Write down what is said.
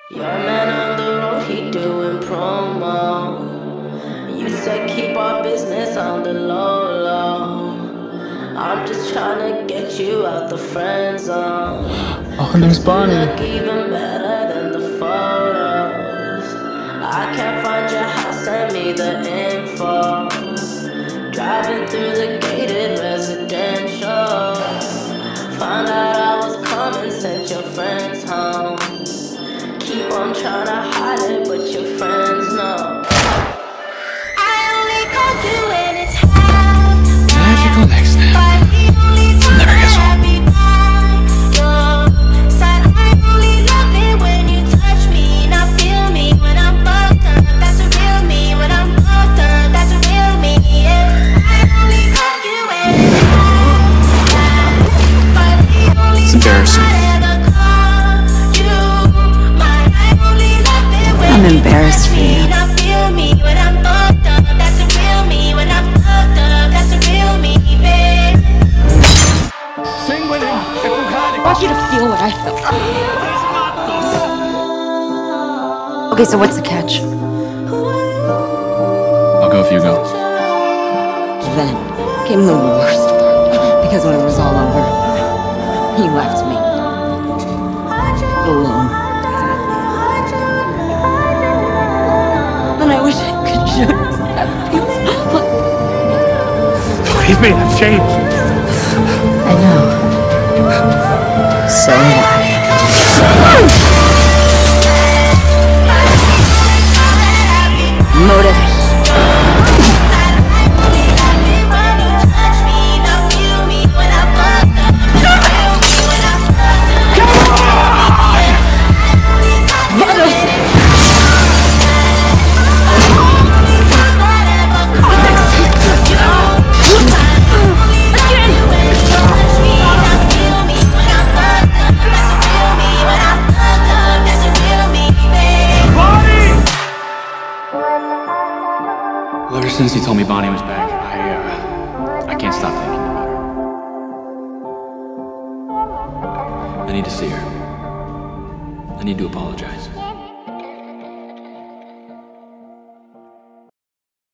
Your man on the road, he doing promo. You said keep our business on the low, low. I'm just trying to get you out the friend zone. Oh, there's Bonnie. You look even better than the photos. I can't find your house, send me the info. Driving through the gated residential. Found out I was coming, sent your friends home. Keep on trying to hide it, but your friends know. I only call you when it's hot. Where'd you go next now? Never guess what. It's embarrassing. I'm embarrassed for you. Sing with him. I want you to feel what I felt. Okay, so what's the catch? I'll go if you go. Then came the worst part. Because when it was all over, he left me. Alone. And I wish I could show you that it feels like. Believe me, I've changed. I know. So have I. Motive. Well, ever since he told me Bonnie was back, I can't stop thinking about her. I need to see her. I need to apologize.